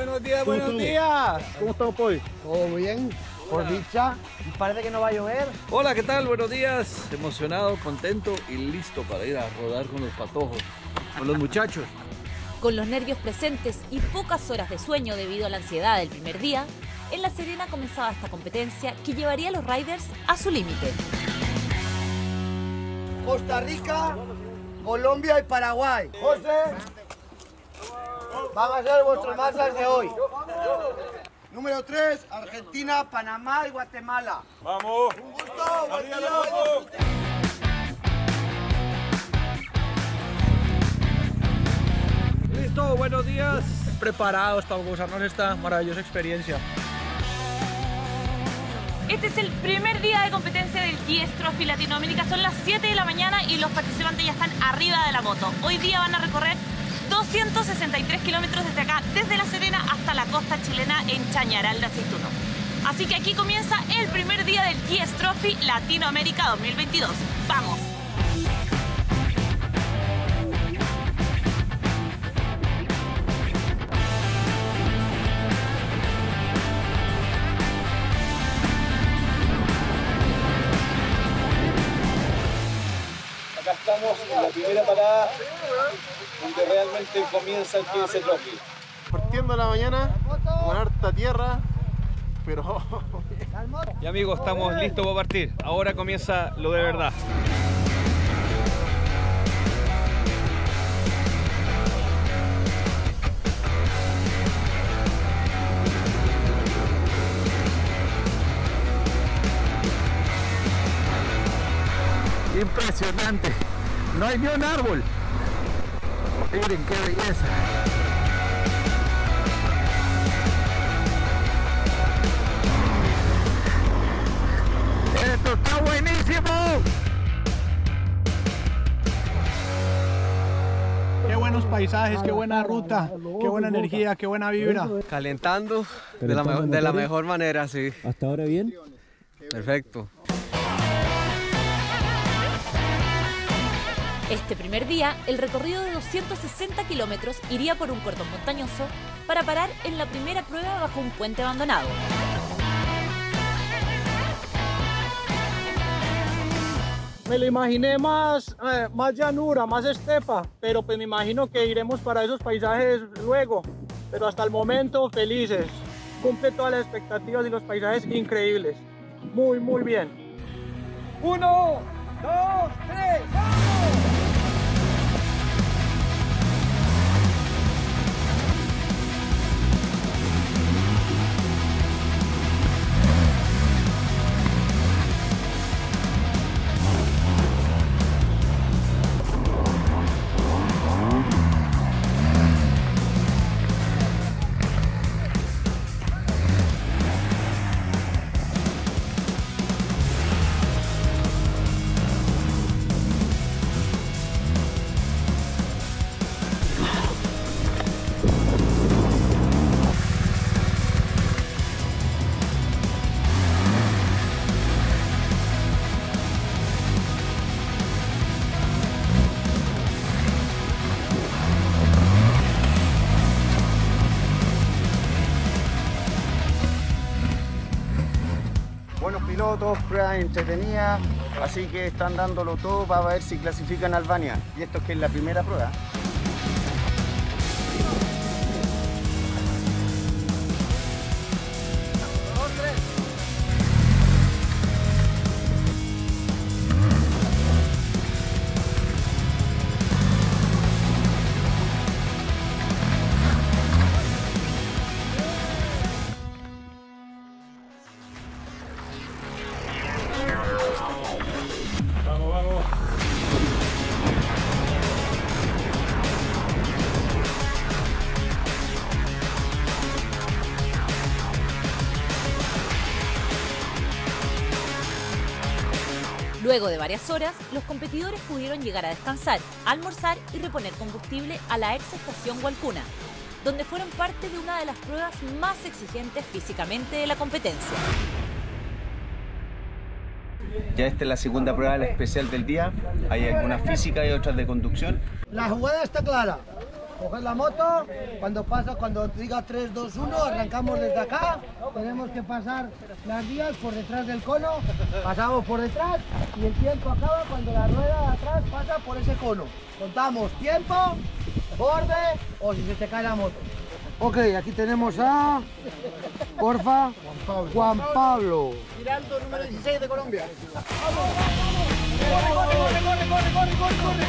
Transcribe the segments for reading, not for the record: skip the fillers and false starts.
buenos días, buenos días. ¿Cómo estamos hoy? ¿Todo bien? Por dicha. Parece que no va a llover. Hola, ¿qué tal? Buenos días. Emocionado, contento y listo para ir a rodar con los patojos, con los muchachos. Con los nervios presentes y pocas horas de sueño debido a la ansiedad del primer día, en La Serena comenzaba esta competencia que llevaría a los riders a su límite. Costa Rica, Colombia y Paraguay. José, van a ser vuestros masas de hoy. Número 3, Argentina, Panamá y Guatemala. ¡Vamos! ¡Un gusto! ¡Buen día! Listo, buenos días. Preparados para gozarnos esta maravillosa experiencia. Este es el primer día de competencia del GS Trophy Latinoamérica. Son las 7 de la mañana y los participantes ya están arriba de la moto. Hoy día van a recorrer 263 kilómetros desde acá, desde La Serena hasta la costa chilena en Chañaral de Aceituno. Así que aquí comienza el primer día del GS Trophy Latinoamérica 2022. ¡Vamos! Acá estamos en la primera parada donde realmente comienza el GS Trophy. Partiendo la mañana con harta tierra, pero... Y amigos, estamos listos para partir. Ahora comienza lo de verdad. Impresionante, no hay ni un árbol. Miren qué belleza. Esto está buenísimo. Qué buenos paisajes, qué buena ruta, qué buena energía, qué buena vibra. Calentando de la mejor manera, sí. ¿Hasta ahora bien? Perfecto. Este primer día, el recorrido de 260 kilómetros iría por un cordón montañoso para parar en la primera prueba bajo un puente abandonado. Me lo imaginé más llanura, más estepa, pero pues me imagino que iremos para esos paisajes luego. Pero hasta el momento, felices. Cumple todas las expectativas y los paisajes increíbles. Muy, muy bien. 1, 2, 3, ¡vamos! Buenos pilotos, pruebas entretenidas, así que están dándolo todo para ver si clasifican a Albania. Y esto es que es la primera prueba. Vamos, vamos. Luego de varias horas, los competidores pudieron llegar a descansar, almorzar y reponer combustible a la ex estación Hualcuna, donde fueron parte de una de las pruebas más exigentes físicamente de la competencia. Ya esta es la segunda prueba especial del día. Hay algunas físicas y otras de conducción. La jugada está clara. Coges la moto, cuando diga 3, 2, 1, arrancamos desde acá. Tenemos que pasar las vías por detrás del cono, pasamos por detrás y el tiempo acaba cuando la rueda de atrás pasa por ese cono. Contamos tiempo, borde o si se te cae la moto. Ok, aquí tenemos a, porfa, Juan Pablo. Giraldo número 16 de Colombia. ¡Corre!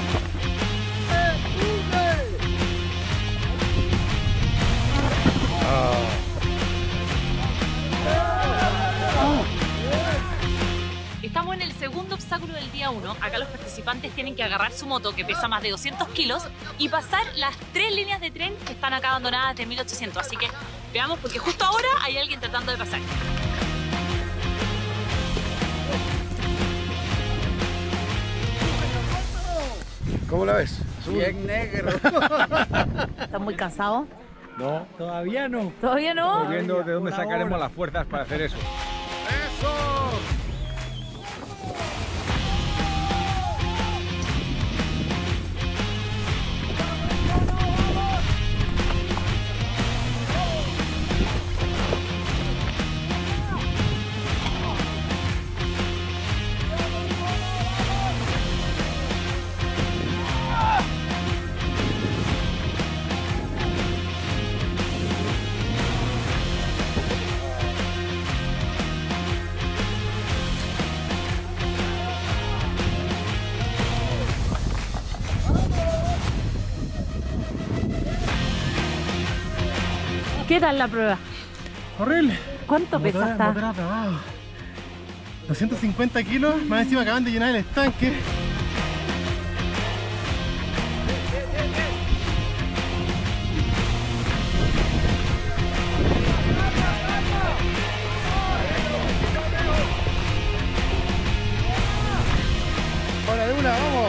Estamos en el segundo obstáculo del día 1. Acá los participantes tienen que agarrar su moto, que pesa más de 200 kilos, y pasar las 3 líneas de tren que están acá abandonadas de 1800. Así que veamos, porque justo ahora hay alguien tratando de pasar. ¿Cómo la ves? Bien negro. ¿Estás muy cansado? No, todavía no. ¿Todavía no? Estoy viendo de dónde sacaremos las fuerzas para hacer eso. ¿Qué tal la prueba? Horrible. ¿Cuánto pesa hasta? 250 kilos, más encima acaban de llenar el estanque. Hola, de una, vamos.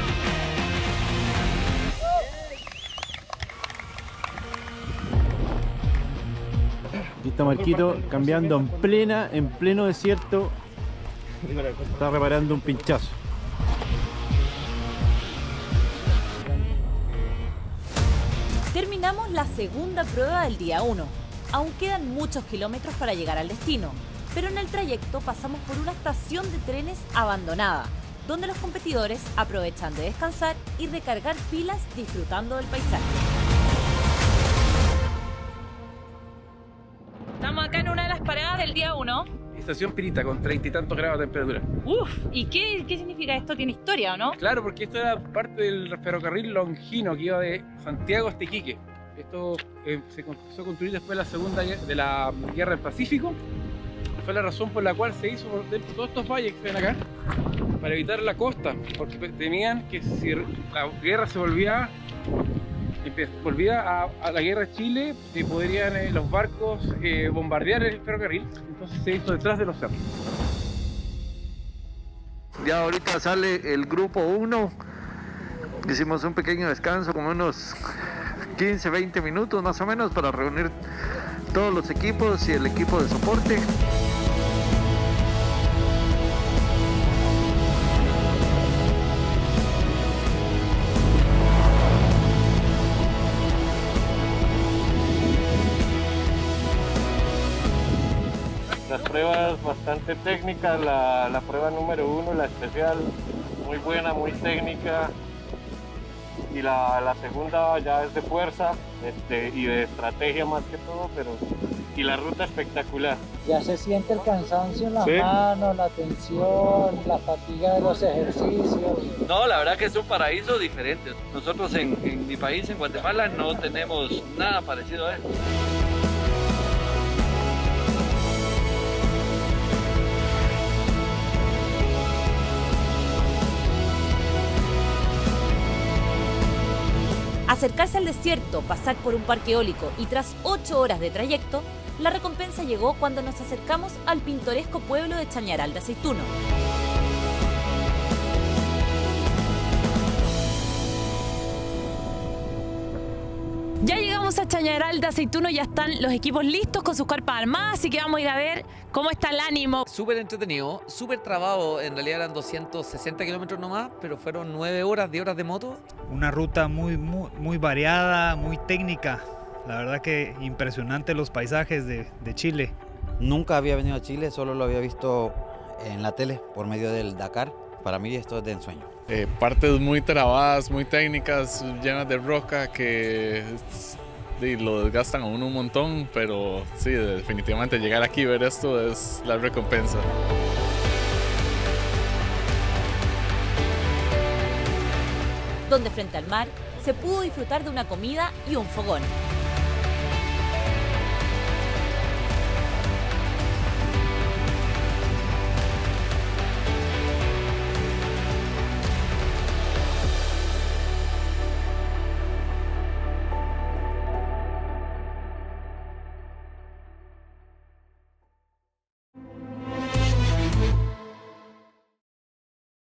Aquí está Marquito cambiando en pleno desierto. Está reparando un pinchazo. Terminamos la segunda prueba del día 1. Aún quedan muchos kilómetros para llegar al destino, pero en el trayecto pasamos por una estación de trenes abandonada, donde los competidores aprovechan de descansar y recargar pilas disfrutando del paisaje. Estamos acá en una de las paradas del día 1. Estación Pirita con 30 y tantos grados de temperatura. Uf, ¿y qué significa esto? ¿Tiene historia o no? Claro, porque esto era parte del ferrocarril Longino que iba de Santiago hasta Iquique. Esto se comenzó a construir después de la Segunda de la Guerra del Pacífico. Fue la razón por la cual se hizo por dentro de todos estos valles que ven acá, para evitar la costa, porque temían que si la guerra se volvía a la guerra de Chile, podrían los barcos bombardear el ferrocarril. Entonces se hizo detrás de los cerros. Ya ahorita sale el grupo 1. Hicimos un pequeño descanso, como unos 15-20 minutos más o menos, para reunir todos los equipos y el equipo de soporte. Las pruebas bastante técnicas, la prueba número 1, la especial, muy buena, muy técnica, y la segunda ya es de fuerza y de estrategia más que todo, y la ruta espectacular. Ya se siente el cansancio en la mano, la tensión, la fatiga de los ejercicios. No, la verdad que es un paraíso diferente. Nosotros en mi país, en Guatemala, no tenemos nada parecido a esto. Acercarse al desierto, pasar por un parque eólico y tras 8 horas de trayecto, la recompensa llegó cuando nos acercamos al pintoresco pueblo de Chañaral de Aceituno. Ya llegamos Llegamos a Chañaral de Aceituno, ya están los equipos listos con sus carpas armadas, así que vamos a ir a ver cómo está el ánimo. Súper entretenido, súper trabado, en realidad eran 260 kilómetros nomás, pero fueron 9 horas de moto. Una ruta muy variada, muy técnica, la verdad que impresionante los paisajes de Chile. Nunca había venido a Chile, solo lo había visto en la tele por medio del Dakar. Para mí esto es de ensueño. Partes muy trabadas, muy técnicas, llenas de roca que lo desgastan a uno un montón, pero sí, definitivamente llegar aquí y ver esto es la recompensa. Donde frente al mar se pudo disfrutar de una comida y un fogón.